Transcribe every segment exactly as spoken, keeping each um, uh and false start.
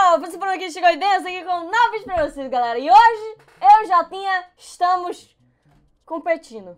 galera, você por aqui chegou dentro aqui com um novo vídeo pra vocês, galera. E hoje, eu e Jotinha estamos competindo.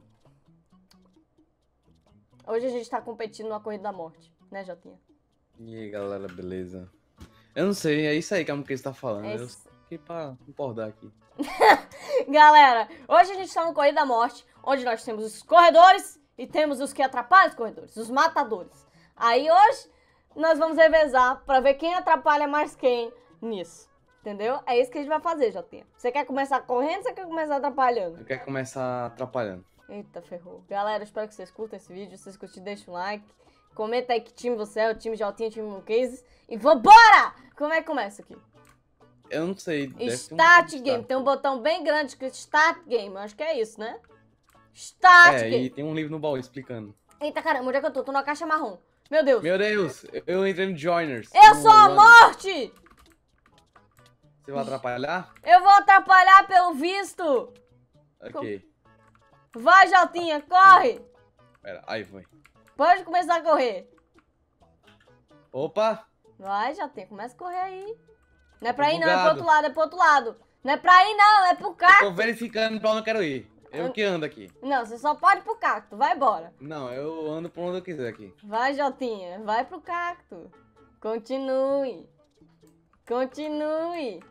Hoje a gente tá competindo na Corrida da Morte, né, Jotinha? E aí, galera, beleza? Eu não sei, é isso aí que a Muquês tá falando. É eu isso. fiquei pra concordar aqui. Galera, hoje a gente tá no Corrida da Morte, onde nós temos os corredores e temos os que atrapalham os corredores, os matadores. Aí hoje, nós vamos revezar pra ver quem atrapalha mais quem nisso. Entendeu? É isso que a gente vai fazer, Jotinha. Você quer começar correndo ou você quer começar atrapalhando? Eu quero começar atrapalhando. Eita, ferrou. Galera, espero que vocês curtam esse vídeo. Se vocês curtirem, deixa um like. Comenta aí que time você é, o time Jotinha, o time Muquês. E vambora! Como é que começa aqui? Eu não sei. deve ter um Start botão de Game. start. Tem um botão bem grande escrito Start Game. Eu acho que é isso, né? Start É, Game. e tem um livro no baú explicando. Eita, caramba, onde é que eu tô? Tô na caixa marrom. Meu Deus. Meu Deus, eu- eu entrei no Joiners. Eu no sou a One. morte! Você vai atrapalhar? Eu vou atrapalhar pelo visto. Ok. Vai, Jotinha, corre. Pera, aí foi. Pode começar a correr. Opa! Vai, Jotinha, começa a correr aí. Não é pra Tô ir não, é pro bugado. outro lado, é pro outro lado. Não é pra ir não, é pro cacto. Tô verificando pra onde eu quero ir. Eu que ando aqui. Não, você só pode ir pro cacto, vai embora. Não, eu ando pra onde eu quiser aqui. Vai, Jotinha, vai pro cacto. Continue. Continue.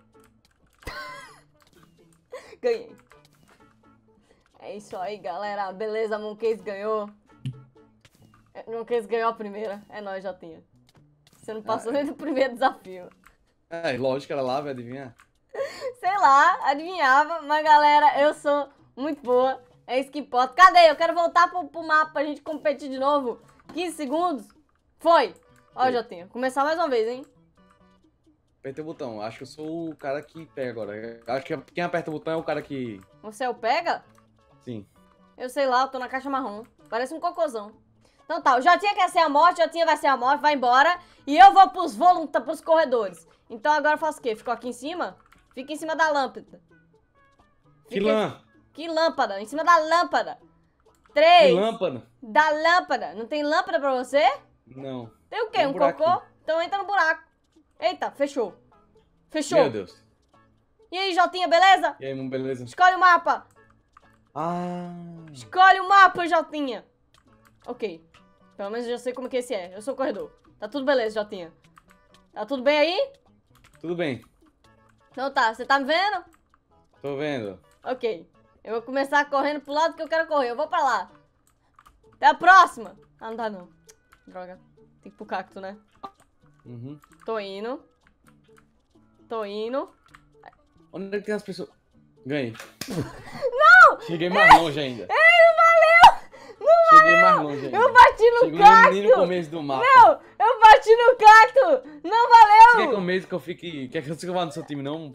Ganhei. É isso aí, galera. Beleza, Muquês ganhou. É, Muquês ganhou a primeira. É nóis, Jotinha. Você não passou Ah, nem do primeiro desafio. É, lógico, era lá, vai adivinhar. Sei lá, adivinhava. Mas, galera, eu sou muito boa. É isso que importa. Cadê? Eu quero voltar pro, pro mapa pra gente competir de novo. quinze segundos. Foi. Ó, Foi. Jotinha. Começar mais uma vez, hein? Apertei o botão. Acho que eu sou o cara que pega agora. Acho que quem aperta o botão é o cara que... Você é o pega? Sim. Eu sei lá, eu tô na caixa marrom. Parece um cocôzão. Então tá, o Jotinha quer ser a morte, o Jotinha vai ser a morte, vai embora. E eu vou pros voluntários, pros corredores. Então agora eu faço o quê? Fico aqui em cima? Fica em cima da lâmpada. Que Fica- lã? Que lâmpada? Em cima da lâmpada. Que Três. lâmpada? Da lâmpada. Não tem lâmpada pra você? Não. Tem o quê? Tem um Um cocô? buraquinho. Então entra no buraco. Eita, fechou. Fechou. Meu Deus. E aí, Jotinha, beleza? E aí, mano, beleza? Escolhe o mapa. Ah. Escolhe o mapa, Jotinha. Ok. Pelo menos eu já sei como que esse é. Eu sou o corredor. Tá tudo beleza, Jotinha. Tá tudo bem aí? Tudo bem. Então tá, você tá me vendo? Tô vendo. Ok. Eu vou começar correndo pro lado que eu quero correr. Eu vou pra lá. Até a próxima. Ah, não dá não. Droga. Tem que ir pro cacto, né? Uhum. Tô indo. Tô indo. Onde é que tem as pessoas? Ganhei. Não! Cheguei mais longe ainda. Ei, não valeu! Não Cheguei valeu! mais longe ainda. Eu bati no Cheguei cacto! nem no começo do mapa. Não! Eu bati no cacto! Não Você quer valeu! que eu mesmo que eu fique... Quer que eu vá no seu time, não?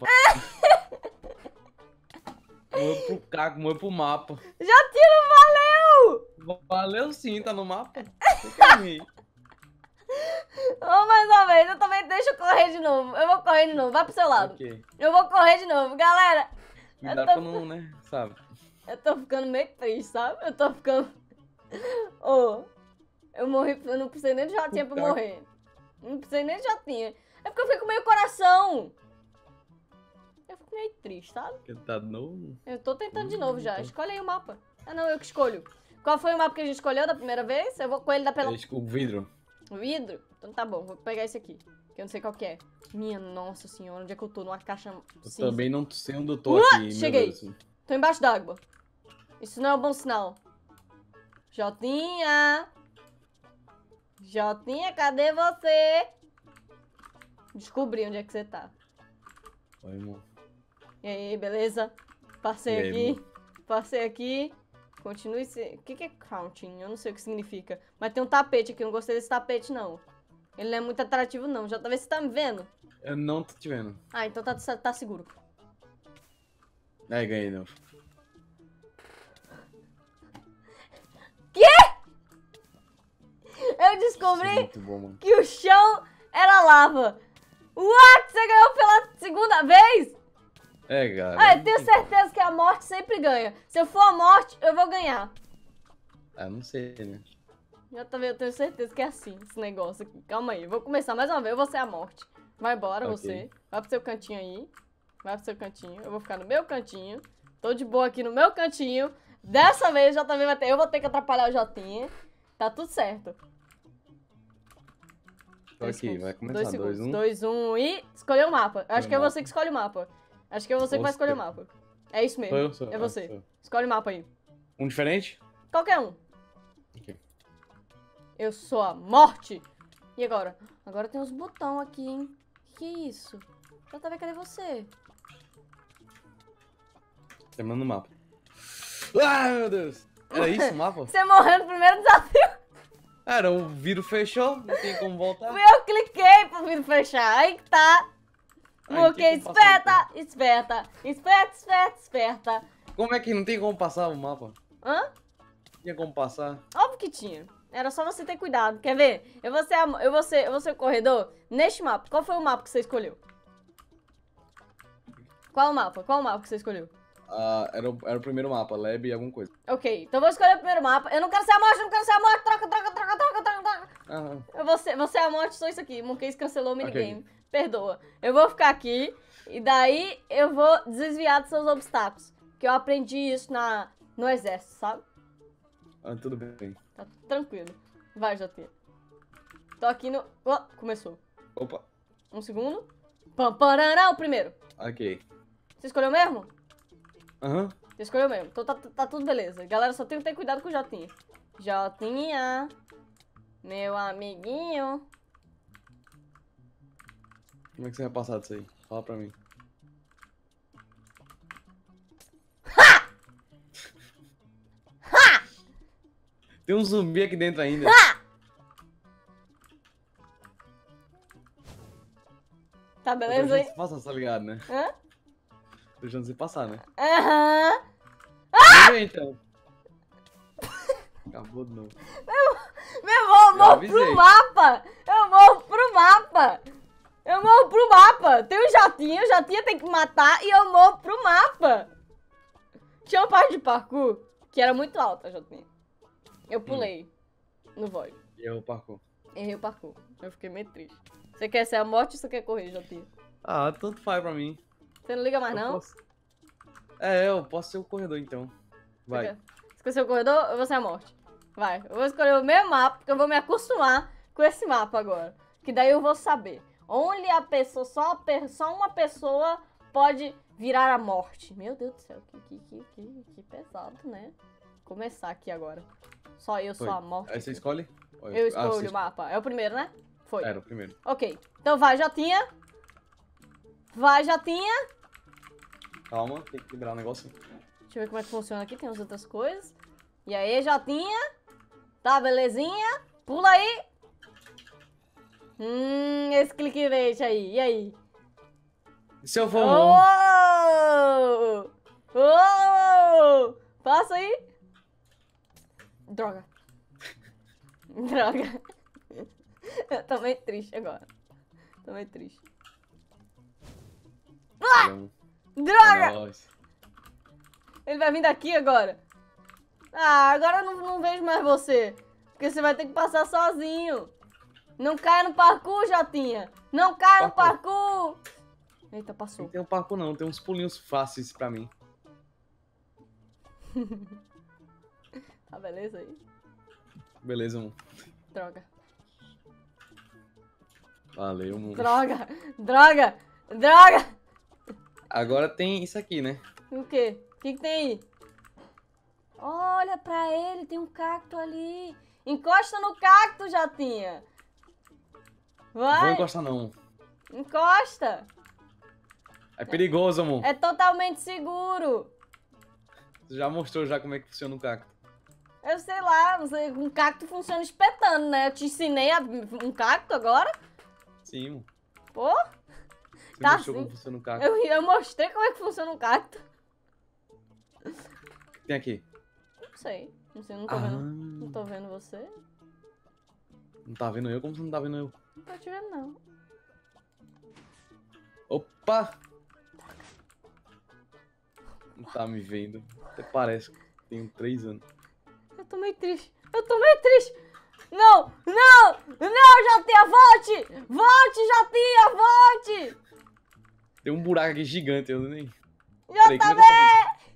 Morreu pro caco, morreu pro mapa. Jotinha, não valeu! Valeu sim, tá no mapa. Você quer ir? Vamos mais uma vez. Eu também deixa eu correr de novo. Eu vou correr de novo. Vai pro seu lado. Ok. Eu vou correr de novo. Galera, Cuidado Eu tô- pra não, né? Sabe? eu tô ficando meio triste, sabe? Eu tô ficando... Ô, eu morri... Eu não precisei nem de Jotinha pra Puta. morrer. Não precisei nem de Jotinha. É porque eu fiquei com meio coração. Eu fico meio triste, sabe? Ele tá novo. Eu tô tentando de novo já. Então. Escolhe aí o mapa. Ah, não, eu que escolho. Qual foi o mapa que a gente escolheu da primeira vez? Eu vou com ele da pela... Deixa o vidro. Vidro? Então tá bom, vou pegar esse aqui. Que eu não sei qual que é. Minha nossa senhora, onde é que eu tô? Numa caixa Eu cinza. também não sei onde eu tô Ué, aqui, meu cheguei. Deus. Tô embaixo d'água. Isso não é um bom sinal. Jotinha! Jotinha, cadê você? Descobri onde é que você tá. Oi, irmão. E aí, beleza? Passei E aí, aqui. irmão? Passei aqui. Continue se... O que que é counting? Eu não sei o que significa. Mas tem um tapete aqui. Eu não gostei desse tapete, não. Ele não é muito atrativo, não. Já talvez você tá me vendo. Eu não tô te vendo. Ah, então tá, tá seguro. Aí, ganhei de novo. Eu Isso é descobri muito bom, mano. que o chão era lava. What? Você ganhou pela segunda vez? É, cara. Ah, eu tenho certeza que a morte sempre ganha. Se eu for a morte, eu vou ganhar. Ah, não sei, né? Já tá vendo, eu tenho certeza que é assim, esse negócio aqui. Calma aí, eu vou começar mais uma vez, eu vou ser a morte. Vai embora, Ok. você. Vai pro seu cantinho aí. Vai pro seu cantinho. Eu vou ficar no meu cantinho. Tô de boa aqui no meu cantinho. Dessa vez já também vai ter. Eu vou ter que atrapalhar o Jotinha. Tá tudo certo. Tô Dois aqui, segundos. vai começar. Dois Dois, segundos. um. Dois, um e. Escolher o mapa. Acho Escolhe que é o você mapa. que escolhe o mapa. Acho que é você que vai Você. escolher o mapa. É isso mesmo. Sou eu, sou eu. É Ah, você. sou eu. Escolhe o mapa aí. Um diferente? Qualquer um. Ok. Eu sou a morte. E agora? Agora tem uns botão aqui, hein? Que isso? Já tá vendo, cadê você? Terminando o mapa. Ai, meu Deus. Era isso o mapa? Você morreu no primeiro desafio. Era, o vidro fechou, não tem como voltar. Eu cliquei pro vídeo fechar. Aí que tá. Ah, não Porque tem como passar, esperta, esperta, esperta, esperta, esperta. Como é que não tem como passar o mapa? Hã? Não tinha como passar. Óbvio que tinha. Era só você ter cuidado. Quer ver? Eu vou ser, a- eu vou ser, eu vou ser o corredor neste mapa. Qual foi o mapa que você escolheu? Qual o mapa? Qual o mapa que você escolheu? Ah, era, o, era o primeiro mapa, Lab e alguma coisa. Ok, então eu vou escolher o primeiro mapa. Eu não quero ser a morte, eu não quero ser a morte. Troca, troca, troca, troca, troca, troca. Ah, Eu vou ser, você é a morte, sou isso aqui. Monkeys cancelou o Ok. minigame. Perdoa. Eu vou ficar aqui e daí eu vou desviar dos seus obstáculos. Que eu aprendi isso na, no exército, sabe? ah, tudo bem. Tá tranquilo. Vai, Jotinha. Tô aqui no... Ó, começou. Opa, Um segundo. Pam, parará, o primeiro. ok. Você escolheu mesmo? Aham. Você escolheu mesmo. Então tá, tá tudo beleza. Galera, só tem que ter cuidado com o Jotinha. Jotinha. Meu amiguinho. Como é que você vai passar disso aí? Fala pra mim. Tem um zumbi aqui dentro ainda. Tá Eu tô beleza deixando aí? você passar, tá ligado, né? Hã? Tô deixando você passar, né? Aham. Vamos ver, então. Acabou de novo. Meu irmão, eu Eu morro avisei. pro mapa! Eu morro pro mapa! Eu morro pro mapa! Tem o Jotinha, o Jotinha tem que matar e eu morro pro mapa! Tinha uma parte de parkour que era muito alta, Jotinha. Eu pulei no void. E eu parkour. Errei o parkour. Eu fiquei meio triste. Você quer ser a morte ou você quer correr, Jotinha? Ah, tanto faz pra mim. Você não liga mais, Eu não? posso- É, eu posso ser o corredor, então. Você Vai. quer- Você quer ser o corredor ou você é a morte? Vai, eu vou escolher o mesmo mapa, porque eu vou me acostumar com esse mapa agora. Que daí eu vou saber onde a pessoa, só, a pe- só uma pessoa pode virar a morte. Meu Deus do céu, que, que, que, que, que pesado, né? Começar aqui agora. Só eu sou Foi. a morte. Aí você aqui. escolhe? Ou Eu Ah, escolho você o mapa. É o primeiro, né? Foi. Era o primeiro. Ok. Então vai, Jotinha. Vai, Jotinha. Calma, tem que liberar o negócio. Deixa eu ver como é que funciona aqui. Tem as outras coisas. E aí, Jotinha? Tá, belezinha? Pula aí. Hum, esse clickbait aí. E aí? E se eu for um... Oh! Oh! Passa aí. Droga. Droga. Eu tô meio triste agora. Tô meio triste. Não. Droga! É nóis. Ele vai vir daqui agora. Ah, agora eu não, não vejo mais você. Porque você vai ter que passar sozinho. Não caia no parkour, Jotinha. Não caia no parkour. Eita, Não passou. tem um parkour não, tem uns pulinhos fáceis pra mim. Tá, beleza aí. Beleza, mano. Droga. Valeu, mano. Droga. Droga. Droga. Agora tem isso aqui, né? O quê? O que, que tem aí? Olha pra ele, tem um cacto ali. Encosta no cacto, Jotinha. Vou Vai. encostar não. Encosta. É perigoso, amor. É totalmente seguro. Você já mostrou já como é que funciona o cacto. Eu sei lá, você- um cacto funciona espetando, né? Eu te ensinei a- um cacto agora. Sim, mano. Pô, Você Tá mostrou sim. como funciona o cacto. eu, eu mostrei como é que funciona um cacto. O que tem aqui? Não sei, não sei, não tô Ah, vendo. Não tô vendo você. não tá vendo eu? Como você não tá vendo eu? Não tô te vendo, não. Opa! Não tá me vendo. Até parece que tenho três anos. Eu tô meio triste. Eu tô meio triste. Não! Não! Não, Jotinha, volte! Volte, Jotinha, volte! Tem um buraco aqui gigante, eu nem... J como é B! que eu faço?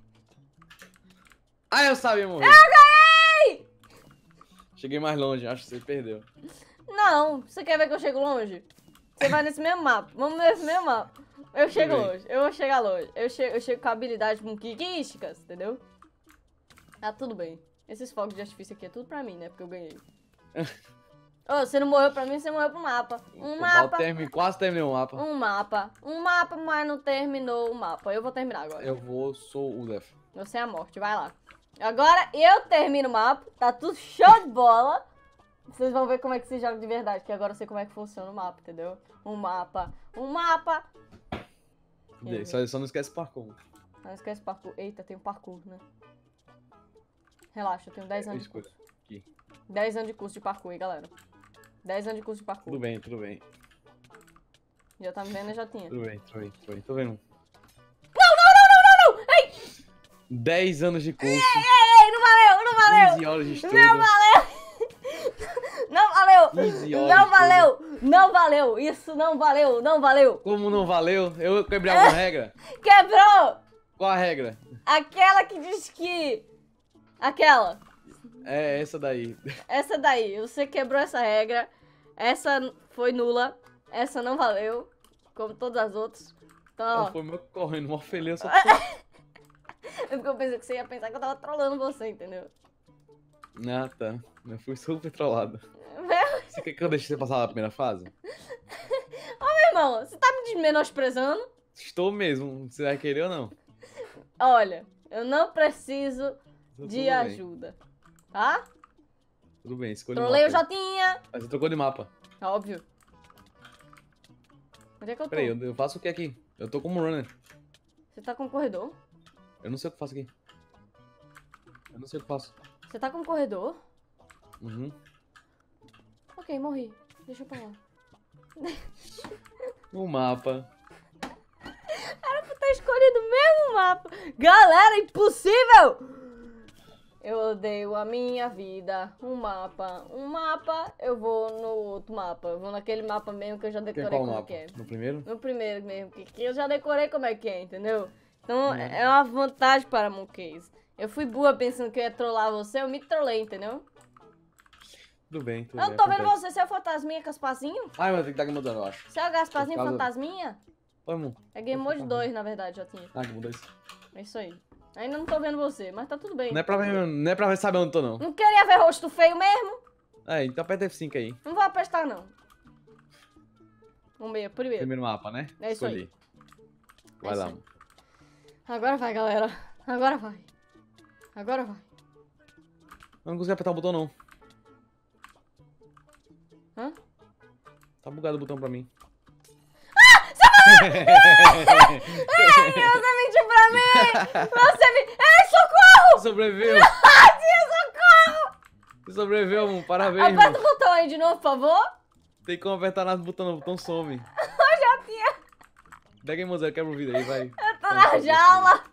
Ah, eu sabia morrer. Eu ganhei! Cheguei mais longe, acho que você perdeu. Não, você quer ver que eu chego longe? Você vai nesse mesmo mapa. Vamos nesse mesmo mapa. Eu chego bem. longe, eu vou chegar longe. Eu chego, eu chego com habilidades muquísticas, entendeu? Tá tudo bem. Esses fogos de artifício aqui é tudo pra mim, né? Porque eu ganhei. Ô, você não morreu pra mim, você morreu pro mapa. Um mapa. Termi... Quase terminei o mapa. Um mapa. Um mapa, mas não terminou o mapa. Eu vou terminar agora. Eu vou, sou o Def. Você é a morte, vai lá. Agora eu termino o mapa. Tá tudo show de bola. Vocês vão ver como é que se joga de verdade. Que agora eu sei como é que funciona o mapa, entendeu? Um mapa. Um mapa. Só, só não esquece o parkour. Não esquece parkour. Eita, tem um parkour, né? Relaxa, eu tenho dez anos de curso. Aqui. dez anos de curso de parkour, hein, galera. dez anos de curso de parkour. Tudo bem, tudo bem. Já tá me vendo, eu já tinha. Tudo bem, tudo bem, tudo bem. Tô vendo. Não, não, não, não, não, não! Ei! dez anos de curso. Ei, ei, ei, não valeu, não valeu! quinze horas de estudo. Não valeu! Não valeu! quinze horas Não de valeu! Não valeu! Isso não valeu! Não valeu! Como não valeu? Eu quebrei alguma regra? Quebrou! Qual a regra? Aquela que diz que... Aquela. É essa daí. Essa daí. Você quebrou essa regra. Essa foi nula. Essa não valeu. Como todas as outras. Então, ó. Foi meu correndo, mó feliz. Só... É porque eu pensei que você ia pensar que eu tava trolando você, entendeu? Ah, tá. Eu fui super trollado. Meu Você quer que eu deixe você passar a primeira fase? irmão, você tá me menosprezando? Estou mesmo. Você vai querer ou não? Olha, eu não preciso Tudo de bem. ajuda. Tá? Tudo bem, escolhi Trolei o mapa. Jotinha. Mas você trocou de mapa. Óbvio. Onde é que eu tô? Peraí, eu, eu faço o que aqui? Eu tô como runner. Você tá com um corredor? Eu não sei o que eu faço aqui. Eu não sei o que eu faço. Você tá com um corredor? Uhum. Ok, morri. Deixa eu pra lá. O mapa. Era pra ter escolhido o mesmo mapa. Galera, impossível! Eu odeio a minha vida. Um mapa. Um mapa, eu vou no outro mapa. Eu vou naquele mapa mesmo que eu já Tem decorei qual como mapa? que é. No primeiro? No primeiro mesmo, que, que eu já decorei como é que é, entendeu? Então Hum. é uma vantagem para Monkeys. Eu fui boa pensando que eu ia trollar você, eu me trolei, entendeu? Tudo bem, tudo Eu bem. não tô vendo acontece. você, você é o fantasminha Gasparzinho? Ai, mas tem que estar mudando, eu acho. Você é o Gasparzinho Por causa- fantasminha? Oi, amor. É Game Mode dois, na verdade, já tinha. Ah, que mudou isso. É isso aí. Ainda não tô vendo você, mas tá tudo bem. Não é pra ver, não é pra ver saber onde eu tô, não. Não queria ver rosto feio mesmo? É, então aperta F cinco aí. Não vou apertar, não. Vamos ver, primeiro. Primeiro mapa, né? É isso aí. Escolhi. Vai É lá, isso aí. amor. Agora vai, galera. Agora vai. Agora vai. Eu não consigo apertar o botão, não. Hã? Tá bugado o botão pra mim. Ai, você mentiu pra mim! Você me... Ei, socorro! Sobreviveu! Socorro! Você sobreviveu, amor. Parabéns, Aperta irmão. o botão aí de novo, por favor. Tem como apertar nas botão, não. O botão some. Eu já tinha. Pega aí, moça. Quebra o vidro aí, vai. Eu tô na jaula.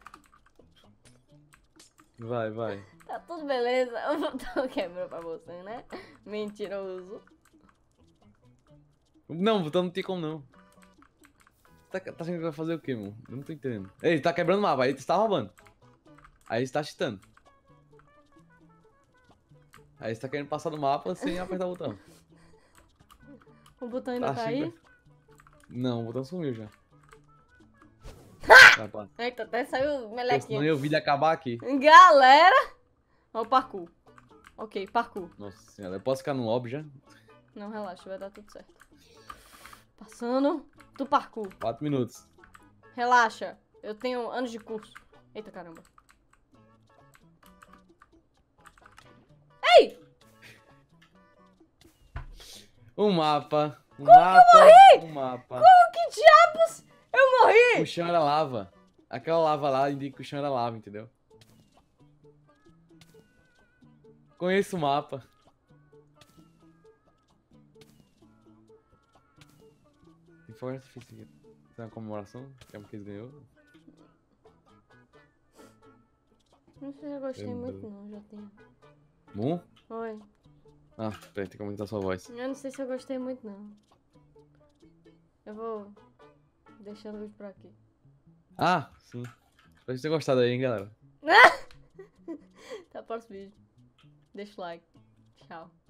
Vai, vai. Tá tudo beleza. O botão quebrou pra você, né? Mentiroso. Não, o botão não tem como, não. Tá, tá achando que vai fazer o quê, mano? Eu não tô entendendo. Ei, tá quebrando o mapa. Aí você tá roubando. Aí você tá cheatando. Aí você tá querendo passar do mapa sem apertar o botão. O botão ainda tá aí? achando que- Não, o botão sumiu já. Vai, pá. Eita, até saiu Porque melequinha. senão eu vi ele acabar aqui. Galera! Ó o parkour. Ok, parkour. Nossa senhora, eu posso ficar no lobby já? Não, relaxa, vai dar tudo certo. Passando do parkour. Quatro minutos. Relaxa, eu tenho anos de curso. Eita, caramba. Ei! Um mapa. Um mapa. Um mapa. Como que diabos eu morri? O chão era lava. Aquela lava lá indica que o chão era lava, entendeu? Conheço o mapa. Tem fogo de artifício aqui. Tem uma comemoração que a Marquês ganhou. Não sei se eu gostei Lembro. muito não, já tenho. Bom? Oi. Ah, peraí, tem que aumentar sua voz. Eu não sei se eu gostei muito, não. Eu vou deixando o vídeo por aqui. Ah, sim. Espero que tenha gostado aí, hein, galera. Até o próximo vídeo. Deixa o like. Tchau.